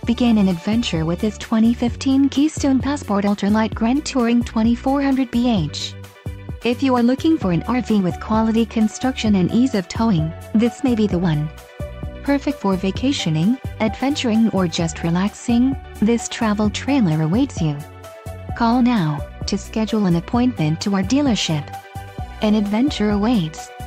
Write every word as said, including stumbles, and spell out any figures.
Begin an adventure with this twenty fifteen Keystone Passport Ultralight Grand Touring twenty-four hundred B H. If you are looking for an R V with quality construction and ease of towing, this may be the one. Perfect for vacationing, adventuring or just relaxing, this travel trailer awaits you. Call now to schedule an appointment to our dealership. An adventure awaits.